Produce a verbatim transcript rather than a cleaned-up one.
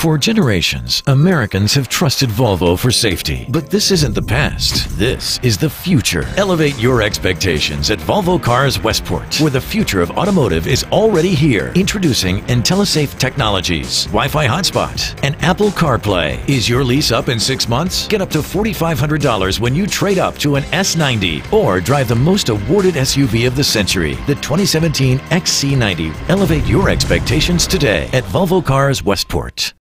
For generations, Americans have trusted Volvo for safety. But this isn't the past. This is the future. Elevate your expectations at Volvo Cars Westport, where the future of automotive is already here. Introducing Intellisafe Technologies, Wi-Fi Hotspot, and Apple CarPlay. Is your lease up in six months? Get up to four thousand five hundred dollars when you trade up to an S ninety or drive the most awarded S U V of the century, the twenty seventeen X C ninety. Elevate your expectations today at Volvo Cars Westport.